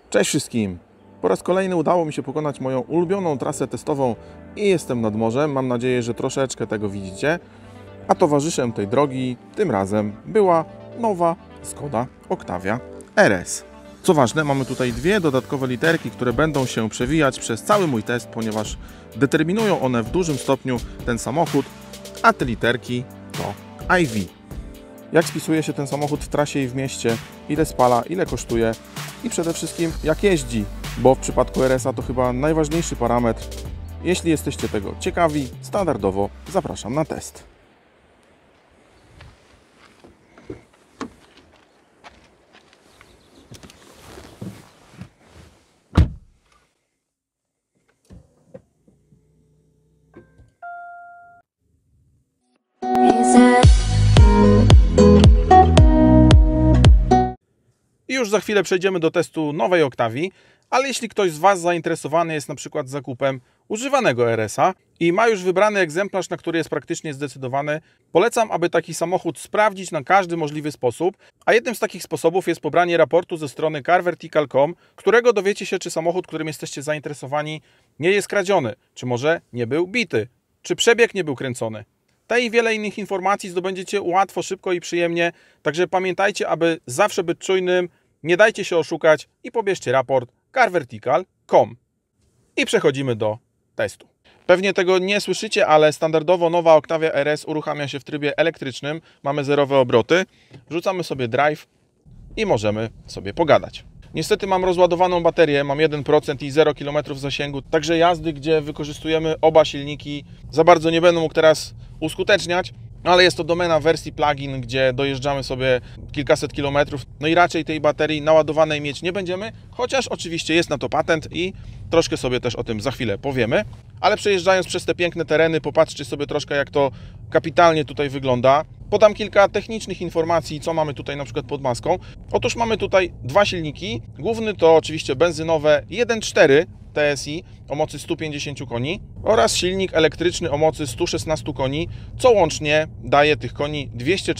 Cześć wszystkim! Po raz kolejny udało mi się pokonać moją ulubioną trasę testową i jestem nad morzem. Mam nadzieję, że troszeczkę tego widzicie. A towarzyszem tej drogi tym razem była nowa Skoda Octavia RS. Co ważne, mamy tutaj dwie dodatkowe literki, które będą się przewijać przez cały mój test, ponieważ determinują one w dużym stopniu ten samochód, a te literki to IV. Jak spisuje się ten samochód w trasie i w mieście, ile spala, ile kosztuje i przede wszystkim jak jeździ, bo w przypadku RS-a to chyba najważniejszy parametr. Jeśli jesteście tego ciekawi, standardowo zapraszam na test. I już za chwilę przejdziemy do testu nowej Octavii, ale jeśli ktoś z Was zainteresowany jest na przykład zakupem używanego RS-a i ma już wybrany egzemplarz, na który jest praktycznie zdecydowany, polecam, aby taki samochód sprawdzić na każdy możliwy sposób, a jednym z takich sposobów jest pobranie raportu ze strony carvertical.com, którego dowiecie się, czy samochód, którym jesteście zainteresowani, nie jest kradziony, czy może nie był bity, czy przebieg nie był kręcony. Te i wiele innych informacji zdobędziecie łatwo, szybko i przyjemnie, także pamiętajcie, aby zawsze być czujnym, nie dajcie się oszukać i pobierzcie raport carvertical.com. I przechodzimy do testu. Pewnie tego nie słyszycie, ale standardowo nowa Octavia RS uruchamia się w trybie elektrycznym. Mamy zerowe obroty. Wrzucamy sobie drive i możemy sobie pogadać. Niestety mam rozładowaną baterię, mam 1% i 0 km zasięgu, także jazdy, gdzie wykorzystujemy oba silniki, za bardzo nie będę mógł teraz uskuteczniać, ale jest to domena wersji plug-in, gdzie dojeżdżamy sobie kilkaset kilometrów, no i raczej tej baterii naładowanej mieć nie będziemy, chociaż oczywiście jest na to patent i troszkę sobie też o tym za chwilę powiemy. Ale przejeżdżając przez te piękne tereny, popatrzcie sobie troszkę, jak to kapitalnie tutaj wygląda. Podam kilka technicznych informacji, co mamy tutaj na przykład pod maską. Otóż mamy tutaj dwa silniki. Główny to oczywiście benzynowe 1.4 TSI o mocy 150 koni oraz silnik elektryczny o mocy 116 koni, co łącznie daje tych koni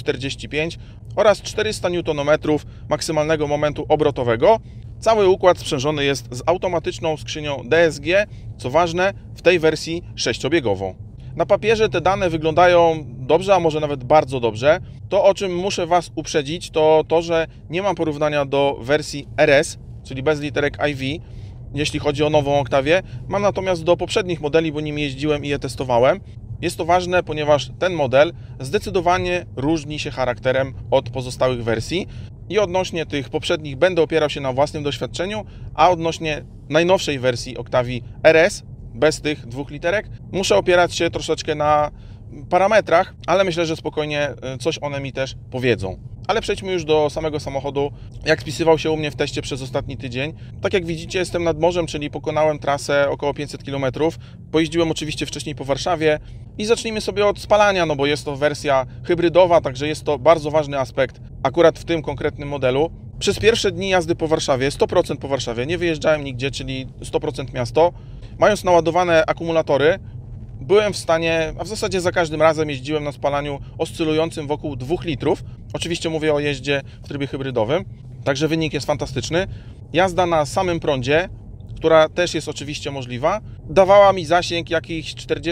245 oraz 400 Nm maksymalnego momentu obrotowego. Cały układ sprzężony jest z automatyczną skrzynią DSG, co ważne, w tej wersji 6-biegową. Na papierze te dane wyglądają dobrze, a może nawet bardzo dobrze. To, o czym muszę Was uprzedzić, to to, że nie mam porównania do wersji RS, czyli bez literek IV, jeśli chodzi o nową Octavię. Mam natomiast do poprzednich modeli, bo nimi jeździłem i je testowałem. Jest to ważne, ponieważ ten model zdecydowanie różni się charakterem od pozostałych wersji. I odnośnie tych poprzednich będę opierał się na własnym doświadczeniu, a odnośnie najnowszej wersji Octavii RS, bez tych dwóch literek, muszę opierać się troszeczkę na parametrach, ale myślę, że spokojnie coś one mi też powiedzą. Ale przejdźmy już do samego samochodu, jak spisywał się u mnie w teście przez ostatni tydzień. Tak jak widzicie, jestem nad morzem, czyli pokonałem trasę około 500 km. Pojeździłem oczywiście wcześniej po Warszawie i zacznijmy sobie od spalania, no bo jest to wersja hybrydowa, także jest to bardzo ważny aspekt akurat w tym konkretnym modelu. Przez pierwsze dni jazdy po Warszawie, 100% po Warszawie, nie wyjeżdżałem nigdzie, czyli 100% miasto. Mając naładowane akumulatory, byłem w stanie, a w zasadzie za każdym razem jeździłem na spalaniu oscylującym wokół 2 litrów. Oczywiście mówię o jeździe w trybie hybrydowym, także wynik jest fantastyczny. Jazda na samym prądzie, która też jest oczywiście możliwa, dawała mi zasięg jakichś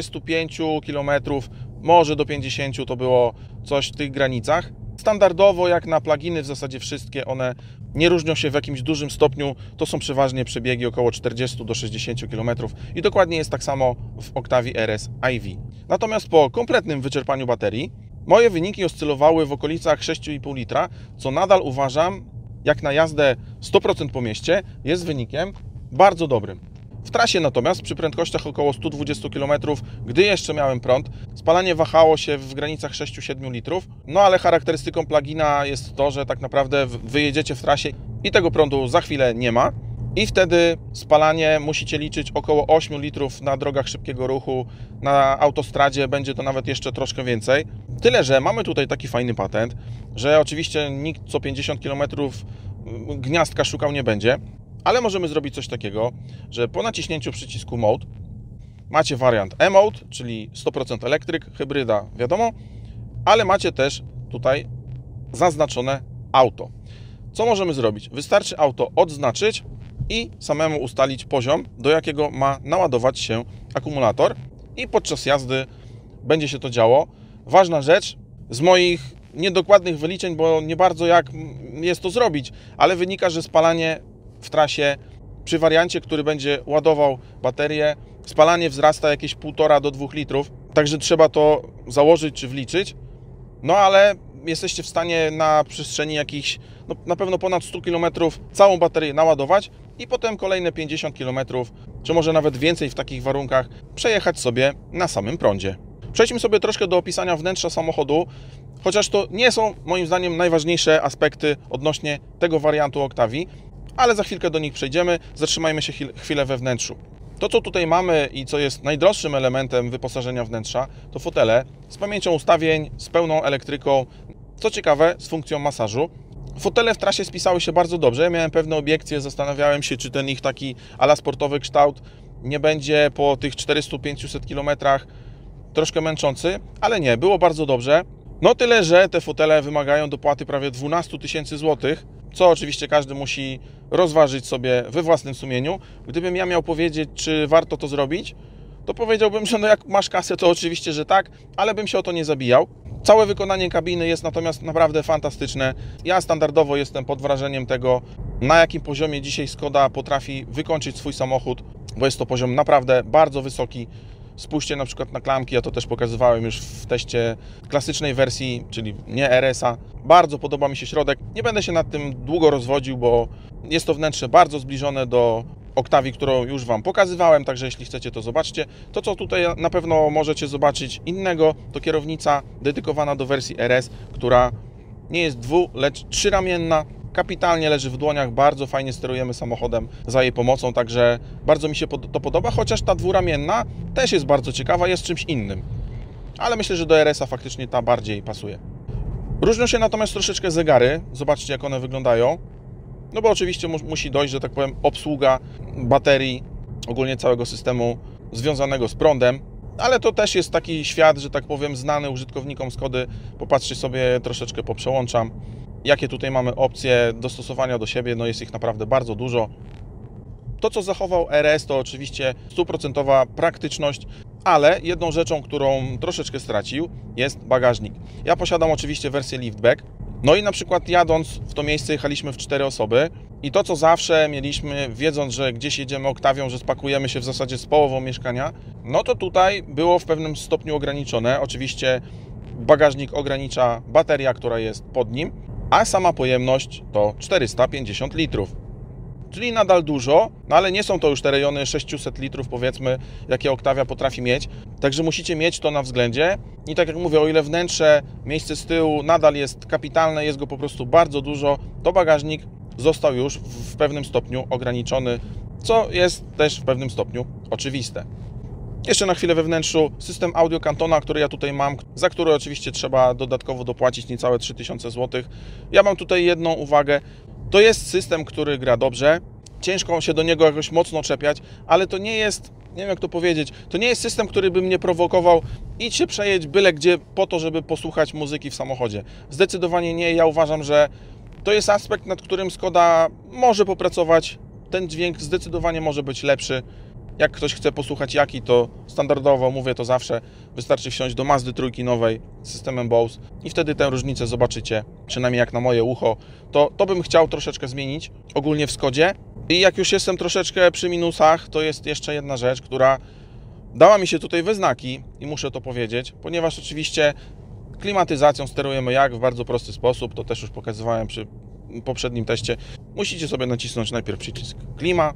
45 km, może do 50, to było coś w tych granicach. Standardowo jak na pluginy w zasadzie wszystkie one nie różnią się w jakimś dużym stopniu, to są przeważnie przebiegi około 40 do 60 km i dokładnie jest tak samo w Octavii RS IV. Natomiast po kompletnym wyczerpaniu baterii moje wyniki oscylowały w okolicach 6,5 litra, co nadal uważam, jak na jazdę 100% po mieście, jest wynikiem bardzo dobrym. W trasie natomiast przy prędkościach około 120 km, gdy jeszcze miałem prąd, spalanie wahało się w granicach 6-7 litrów, no ale charakterystyką plugina jest to, że tak naprawdę wyjedziecie w trasie i tego prądu za chwilę nie ma i wtedy spalanie musicie liczyć około 8 litrów na drogach szybkiego ruchu, na autostradzie będzie to nawet jeszcze troszkę więcej. Tyle, że mamy tutaj taki fajny patent, że oczywiście nikt co 50 km gniazdka szukał nie będzie, ale możemy zrobić coś takiego, że po naciśnięciu przycisku Mode macie wariant E-Mode, czyli 100% elektryk, hybryda, wiadomo, ale macie też tutaj zaznaczone auto. Co możemy zrobić? Wystarczy auto odznaczyć i samemu ustalić poziom, do jakiego ma naładować się akumulator i podczas jazdy będzie się to działo. Ważna rzecz, z moich niedokładnych wyliczeń, bo nie bardzo jak jest to zrobić, ale wynika, że spalanie w trasie przy wariancie, który będzie ładował baterię, spalanie wzrasta jakieś 1,5 do 2 litrów, także trzeba to założyć czy wliczyć. No ale jesteście w stanie na przestrzeni jakichś, no, na pewno ponad 100 km całą baterię naładować i potem kolejne 50 km, czy może nawet więcej w takich warunkach, przejechać sobie na samym prądzie. Przejdźmy sobie troszkę do opisania wnętrza samochodu, chociaż to nie są moim zdaniem najważniejsze aspekty odnośnie tego wariantu Octavii, ale za chwilkę do nich przejdziemy, zatrzymajmy się chwilę we wnętrzu. To, co tutaj mamy i co jest najdroższym elementem wyposażenia wnętrza, to fotele z pamięcią ustawień, z pełną elektryką, co ciekawe, z funkcją masażu. Fotele w trasie spisały się bardzo dobrze, ja miałem pewne obiekcje, zastanawiałem się, czy ten ich taki ala sportowy kształt nie będzie po tych 400-500 km troszkę męczący, ale nie, było bardzo dobrze. No tyle, że te fotele wymagają dopłaty prawie 12 000 złotych, co oczywiście każdy musi rozważyć sobie we własnym sumieniu. Gdybym ja miał powiedzieć, czy warto to zrobić, to powiedziałbym, że no jak masz kasę, to oczywiście, że tak, ale bym się o to nie zabijał. Całe wykonanie kabiny jest natomiast naprawdę fantastyczne. Ja standardowo jestem pod wrażeniem tego, na jakim poziomie dzisiaj Skoda potrafi wykończyć swój samochód, bo jest to poziom naprawdę bardzo wysoki. Spójrzcie na przykład na klamki, ja to też pokazywałem już w teście klasycznej wersji, czyli nie RS-a. Bardzo podoba mi się środek. Nie będę się nad tym długo rozwodził, bo jest to wnętrze bardzo zbliżone do Octavii, którą już Wam pokazywałem, także jeśli chcecie, to zobaczcie. To, co tutaj na pewno możecie zobaczyć innego, to kierownica dedykowana do wersji RS, która nie jest lecz trzyramienna. Kapitalnie leży w dłoniach, bardzo fajnie sterujemy samochodem za jej pomocą, także bardzo mi się to podoba, chociaż ta dwuramienna też jest bardzo ciekawa, jest czymś innym. Ale myślę, że do RS-a faktycznie ta bardziej pasuje. Różnią się natomiast troszeczkę zegary, zobaczcie jak one wyglądają. No bo oczywiście musi dojść, że tak powiem, obsługa baterii, ogólnie całego systemu związanego z prądem, ale to też jest taki świat, że tak powiem, znany użytkownikom Skody. Popatrzcie sobie, troszeczkę poprzełączam. Jakie tutaj mamy opcje dostosowania do siebie, no jest ich naprawdę bardzo dużo. To, co zachował RS, to oczywiście 100% praktyczność, ale jedną rzeczą, którą troszeczkę stracił, jest bagażnik. Ja posiadam oczywiście wersję liftback, no i na przykład jadąc w to miejsce jechaliśmy w 4 osoby i to, co zawsze mieliśmy, wiedząc, że gdzieś jedziemy Octavią, że spakujemy się w zasadzie z połową mieszkania, no to tutaj było w pewnym stopniu ograniczone. Oczywiście bagażnik ogranicza bateria, która jest pod nim, a sama pojemność to 450 litrów. Czyli nadal dużo, no ale nie są to już te rejony 600 litrów, powiedzmy, jakie Octavia potrafi mieć. Także musicie mieć to na względzie. I tak jak mówię, o ile wnętrze, miejsce z tyłu nadal jest kapitalne, jest go po prostu bardzo dużo, to bagażnik został już w pewnym stopniu ograniczony, co jest też w pewnym stopniu oczywiste. Jeszcze na chwilę we wnętrzu system audio Cantona, który ja tutaj mam, za który oczywiście trzeba dodatkowo dopłacić niecałe 3000 zł. Ja mam tutaj jedną uwagę. To jest system, który gra dobrze. Ciężko się do niego jakoś mocno czepiać, ale to nie jest, nie wiem jak to powiedzieć, to nie jest system, który by mnie prowokował idź się przejedź byle gdzie po to, żeby posłuchać muzyki w samochodzie. Zdecydowanie nie. Ja uważam, że to jest aspekt, nad którym Skoda może popracować. Ten dźwięk zdecydowanie może być lepszy. Jak ktoś chce posłuchać jaki, to standardowo, mówię to zawsze, wystarczy wsiąść do Mazdy trójki nowej z systemem Bose i wtedy tę różnicę zobaczycie, przynajmniej jak na moje ucho. To bym chciał troszeczkę zmienić ogólnie w Skodzie. I jak już jestem troszeczkę przy minusach, to jest jeszcze jedna rzecz, która dała mi się tutaj we znaki i muszę to powiedzieć, ponieważ oczywiście klimatyzacją sterujemy w bardzo prosty sposób, to też już pokazywałem przy poprzednim teście. Musicie sobie nacisnąć najpierw przycisk klima,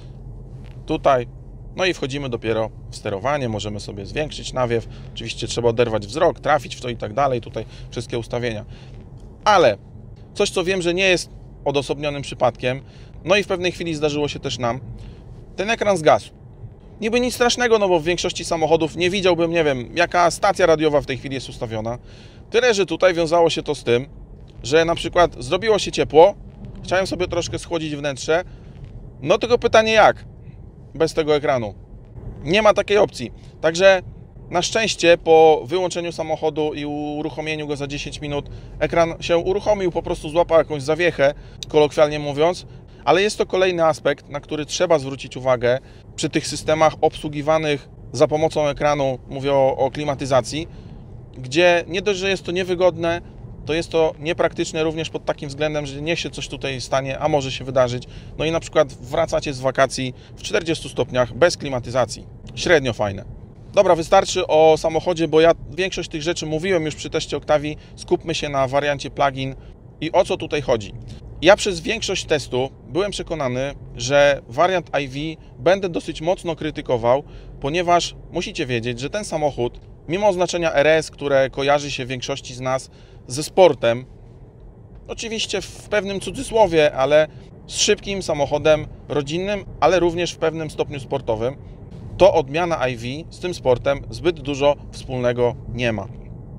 tutaj, no i wchodzimy dopiero w sterowanie, możemy sobie zwiększyć nawiew, oczywiście trzeba oderwać wzrok, trafić w to i tak dalej, tutaj wszystkie ustawienia. Ale coś, co wiem, że nie jest odosobnionym przypadkiem, no i w pewnej chwili zdarzyło się też nam, ten ekran zgasł. Niby nic strasznego, no bo w większości samochodów nie widziałbym, nie wiem, jaka stacja radiowa w tej chwili jest ustawiona. Tyle, że tutaj wiązało się to z tym, że na przykład zrobiło się ciepło, chciałem sobie troszkę schłodzić wnętrze, no tylko pytanie jak? Bez tego ekranu. Nie ma takiej opcji. Także na szczęście po wyłączeniu samochodu i uruchomieniu go za 10 minut ekran się uruchomił, po prostu złapał jakąś zawiechę, kolokwialnie mówiąc, ale jest to kolejny aspekt, na który trzeba zwrócić uwagę przy tych systemach obsługiwanych za pomocą ekranu, mówię o klimatyzacji, gdzie nie dość, że jest to niewygodne, to jest to niepraktyczne również pod takim względem, że niech się coś tutaj stanie, a może się wydarzyć. No i na przykład wracacie z wakacji w 40 stopniach bez klimatyzacji. Średnio fajne. Dobra, wystarczy o samochodzie, bo ja większość tych rzeczy mówiłem już przy teście Octavii. Skupmy się na wariancie plug-in i o co tutaj chodzi. Ja przez większość testu byłem przekonany, że wariant iV będę dosyć mocno krytykował, ponieważ musicie wiedzieć, że ten samochód, mimo oznaczenia RS, które kojarzy się większości z nas ze sportem, oczywiście w pewnym cudzysłowie, ale z szybkim samochodem rodzinnym, ale również w pewnym stopniu sportowym, to odmiana iV z tym sportem zbyt dużo wspólnego nie ma.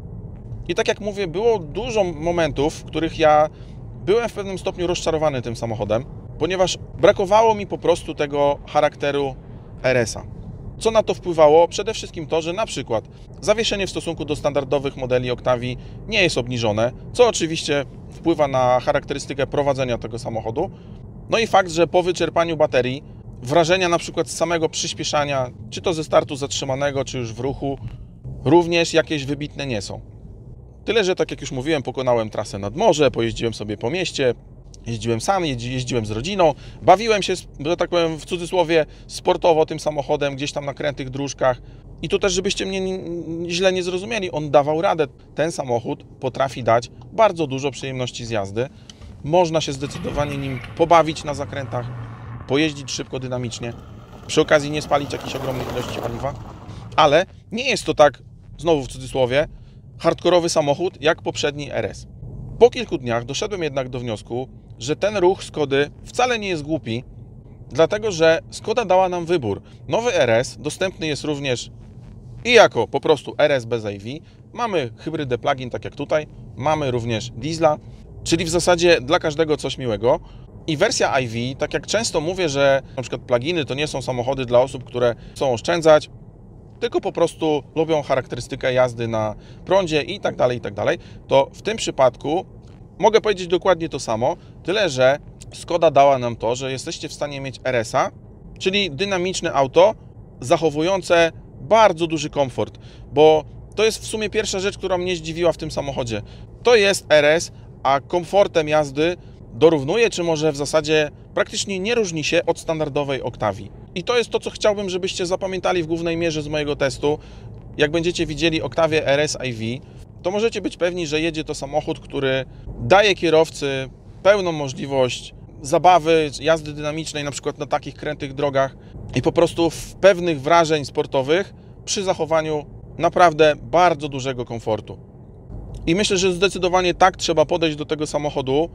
I tak jak mówię, było dużo momentów, w których ja byłem w pewnym stopniu rozczarowany tym samochodem, ponieważ brakowało mi po prostu tego charakteru RS-a. Co na to wpływało? Przede wszystkim to, że na przykład zawieszenie w stosunku do standardowych modeli Octavii nie jest obniżone, co oczywiście wpływa na charakterystykę prowadzenia tego samochodu. No i fakt, że po wyczerpaniu baterii wrażenia na przykład z samego przyspieszania, czy to ze startu zatrzymanego, czy już w ruchu, również jakieś wybitne nie są. Tyle, że tak jak już mówiłem, pokonałem trasę nad morze, pojeździłem sobie po mieście, jeździłem sam, jeździłem z rodziną, bawiłem się, że tak powiem w cudzysłowie, sportowo tym samochodem, gdzieś tam na krętych dróżkach. I tu też, żebyście mnie źle nie zrozumieli, on dawał radę. Ten samochód potrafi dać bardzo dużo przyjemności z jazdy. Można się zdecydowanie nim pobawić na zakrętach, pojeździć szybko, dynamicznie, przy okazji nie spalić jakichś ogromnych ilości paliwa, ale nie jest to tak, znowu w cudzysłowie, hardkorowy samochód jak poprzedni RS. Po kilku dniach doszedłem jednak do wniosku, że ten ruch Skody wcale nie jest głupi, dlatego że Skoda dała nam wybór. Nowy RS dostępny jest również i jako po prostu RS bez iV. Mamy hybrydę plug-in, tak jak tutaj, mamy również diesla, czyli w zasadzie dla każdego coś miłego. I wersja iV, tak jak często mówię, że na przykład plug-iny to nie są samochody dla osób, które chcą oszczędzać, tylko po prostu lubią charakterystykę jazdy na prądzie i tak dalej, to w tym przypadku mogę powiedzieć dokładnie to samo, tyle że Skoda dała nam to, że jesteście w stanie mieć RS-a, czyli dynamiczne auto zachowujące bardzo duży komfort, bo to jest w sumie pierwsza rzecz, która mnie zdziwiła w tym samochodzie. To jest RS, a komfortem jazdy dorównuje, czy może w zasadzie praktycznie nie różni się od standardowej Octavii. I to jest to, co chciałbym, żebyście zapamiętali w głównej mierze z mojego testu. Jak będziecie widzieli Octavię RS iV, to możecie być pewni, że jedzie to samochód, który daje kierowcy pełną możliwość zabawy, jazdy dynamicznej, na przykład na takich krętych drogach i po prostu w pewnych wrażeń sportowych przy zachowaniu naprawdę bardzo dużego komfortu. I myślę, że zdecydowanie tak trzeba podejść do tego samochodu.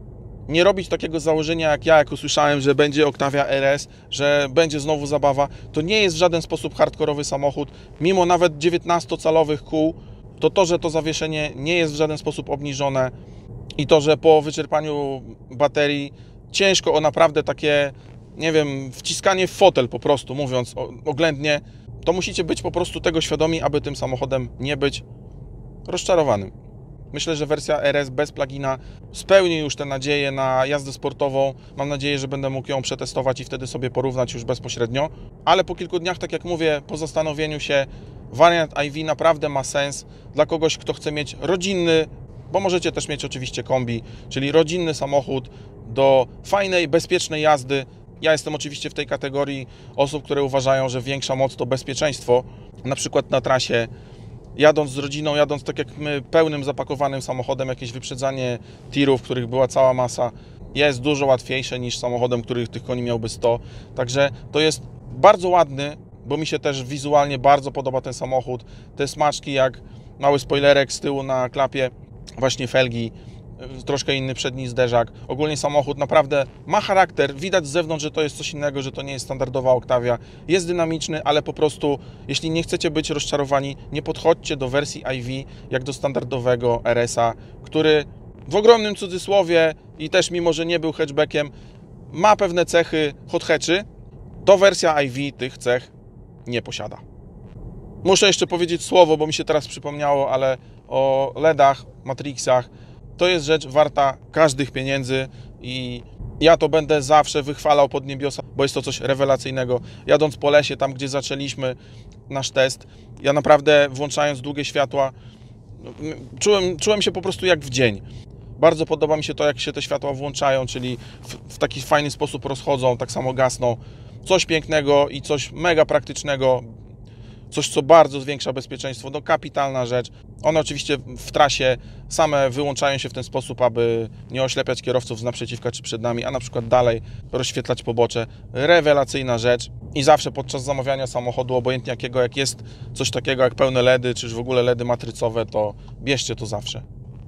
Nie robić takiego założenia jak ja, jak usłyszałem, że będzie Octavia RS, że będzie znowu zabawa. To nie jest w żaden sposób hardkorowy samochód. Mimo nawet 19-calowych kół, to, że to zawieszenie nie jest w żaden sposób obniżone i to, że po wyczerpaniu baterii ciężko o naprawdę takie, nie wiem, wciskanie w fotel po prostu, mówiąc oględnie, to musicie być po prostu tego świadomi, aby tym samochodem nie być rozczarowanym. Myślę, że wersja RS bez plugina spełni już te nadzieje na jazdę sportową. Mam nadzieję, że będę mógł ją przetestować i wtedy sobie porównać już bezpośrednio. Ale po kilku dniach, tak jak mówię, po zastanowieniu się, wariant iV naprawdę ma sens dla kogoś, kto chce mieć rodzinny, bo możecie też mieć oczywiście kombi, czyli rodzinny samochód do fajnej, bezpiecznej jazdy. Ja jestem oczywiście w tej kategorii osób, które uważają, że większa moc to bezpieczeństwo, na przykład na trasie. Jadąc z rodziną, jadąc tak jak my, pełnym, zapakowanym samochodem, jakieś wyprzedzanie tirów, których była cała masa, jest dużo łatwiejsze niż samochodem, których tych koni miałby 100. Także to jest bardzo ładny, bo mi się też wizualnie bardzo podoba ten samochód. Te smaczki jak mały spoilerek z tyłu na klapie, właśnie felgi, troszkę inny przedni zderzak. Ogólnie samochód naprawdę ma charakter, widać z zewnątrz, że to jest coś innego, że to nie jest standardowa Octavia. Jest dynamiczny, ale po prostu, jeśli nie chcecie być rozczarowani, nie podchodźcie do wersji iV jak do standardowego RS-a, który w ogromnym cudzysłowie i też mimo, że nie był hatchbackiem, ma pewne cechy hot hatchy, to wersja iV tych cech nie posiada. Muszę jeszcze powiedzieć słowo, bo mi się teraz przypomniało, ale o LEDach, Matrixach. To jest rzecz warta każdych pieniędzy. i ja to będę zawsze wychwalał pod niebiosa, bo jest to coś rewelacyjnego. Jadąc po lesie, tam gdzie zaczęliśmy nasz test, ja naprawdę włączając długie światła, czułem się po prostu jak w dzień. Bardzo podoba mi się to, jak się te światła włączają, czyli w taki fajny sposób rozchodzą, tak samo gasną. Coś pięknego i coś mega praktycznego, coś, co bardzo zwiększa bezpieczeństwo. No kapitalna rzecz. One oczywiście w trasie same wyłączają się w ten sposób, aby nie oślepiać kierowców z naprzeciwka czy przed nami, a na przykład dalej rozświetlać pobocze. Rewelacyjna rzecz i zawsze podczas zamawiania samochodu, obojętnie jakiego, jak jest coś takiego jak pełne LEDy, czy w ogóle LEDy matrycowe, to bierzcie to zawsze.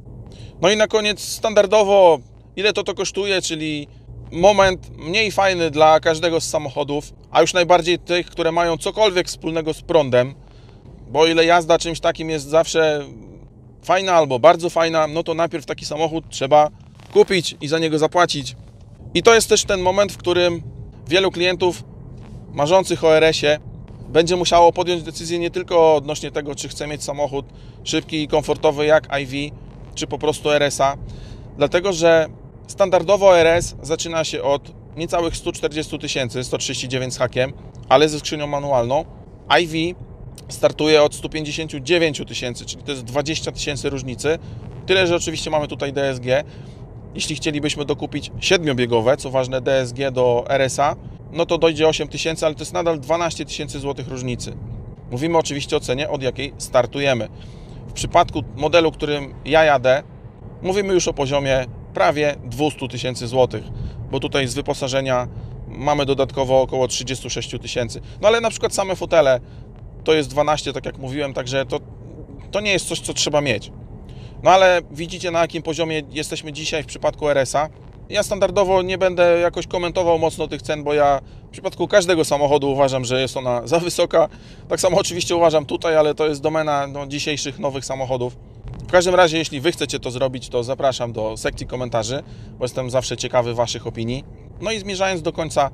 No i na koniec standardowo, ile to kosztuje, czyli moment mniej fajny dla każdego z samochodów, a już najbardziej tych, które mają cokolwiek wspólnego z prądem, bo o ile jazda czymś takim jest zawsze fajna albo bardzo fajna, no to najpierw taki samochód trzeba kupić i za niego zapłacić. I to jest też ten moment, w którym wielu klientów marzących o RS-ie będzie musiało podjąć decyzję nie tylko odnośnie tego, czy chce mieć samochód szybki i komfortowy jak iV, czy po prostu RS-a, dlatego że standardowo RS zaczyna się od niecałych 140 000, 139 z hakiem, ale ze skrzynią manualną. iV startuje od 159 000, czyli to jest 20 000 różnicy. Tyle, że oczywiście mamy tutaj DSG. Jeśli chcielibyśmy dokupić 7-biegowe, co ważne DSG do RS-a, no to dojdzie 8 000, ale to jest nadal 12 000 złotych różnicy. Mówimy oczywiście o cenie, od jakiej startujemy. W przypadku modelu, którym ja jadę, mówimy już o poziomie prawie 200 000 złotych, bo tutaj z wyposażenia mamy dodatkowo około 36 000. No ale na przykład same fotele to jest 12, tak jak mówiłem, także to nie jest coś, co trzeba mieć. No ale widzicie, na jakim poziomie jesteśmy dzisiaj w przypadku RS-a. Ja standardowo nie będę jakoś komentował mocno tych cen, bo ja w przypadku każdego samochodu uważam, że jest ona za wysoka. Tak samo oczywiście uważam tutaj, ale to jest domena dzisiejszych nowych samochodów. W każdym razie, jeśli Wy chcecie to zrobić, to zapraszam do sekcji komentarzy, bo jestem zawsze ciekawy Waszych opinii. No i zmierzając do końca,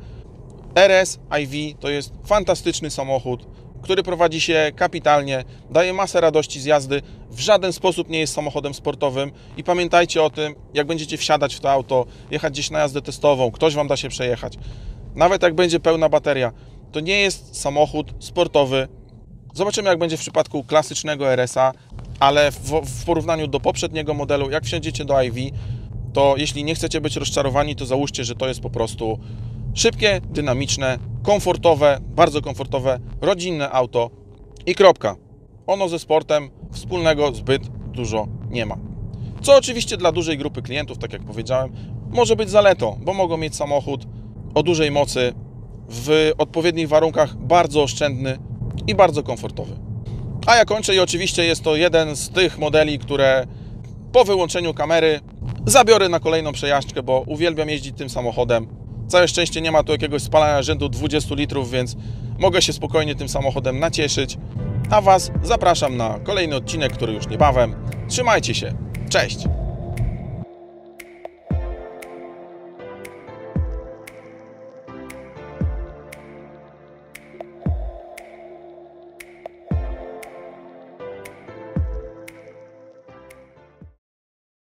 RS iV to jest fantastyczny samochód, który prowadzi się kapitalnie, daje masę radości z jazdy, w żaden sposób nie jest samochodem sportowym i pamiętajcie o tym, jak będziecie wsiadać w to auto, jechać gdzieś na jazdę testową, ktoś Wam da się przejechać. Nawet jak będzie pełna bateria, to nie jest samochód sportowy. Zobaczymy, jak będzie w przypadku klasycznego RS-a, ale w porównaniu do poprzedniego modelu, jak wsiądziecie do iV, to jeśli nie chcecie być rozczarowani, to załóżcie, że to jest po prostu szybkie, dynamiczne, komfortowe, bardzo komfortowe, rodzinne auto i kropka. Ono ze sportem wspólnego zbyt dużo nie ma. Co oczywiście dla dużej grupy klientów, tak jak powiedziałem, może być zaletą, bo mogą mieć samochód o dużej mocy, w odpowiednich warunkach, bardzo oszczędny i bardzo komfortowy. A ja kończę i oczywiście jest to jeden z tych modeli, które po wyłączeniu kamery zabiorę na kolejną przejażdżkę, bo uwielbiam jeździć tym samochodem. Całe szczęście nie ma tu jakiegoś spalania rzędu 20 litrów, więc mogę się spokojnie tym samochodem nacieszyć. A Was zapraszam na kolejny odcinek, który już niebawem. Trzymajcie się. Cześć!